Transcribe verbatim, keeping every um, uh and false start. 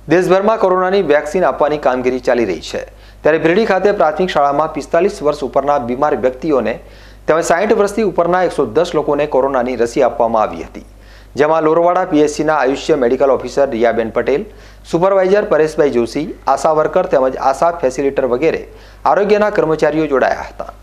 દેશભરમાં કોરોનાની વેક્સિન આપવાની કામગીરી ચાલી રહી છે ત્યારે ભીરડી ખાતે પ્રાથમિક શાળામાં પિસ્તાલીસ વર્ષ ઉપરના બીમાર વ્યક્તિઓને તેમજ સાઠ વર્ષથી ઉપરના એકસો દસ લોકોને કોરોનાની રસી આપવામાં આવી હતી, જેમાં લોરવાડા પીએચસીના આયુષ્ય medical officer Riyaben Patel, supervisor Pareshbhai Joshi, ASHA worker તેમજ આશા ફેસિલિટર વગેરે આરોગ્યના કર્મચારીઓ જોડાયા હતા।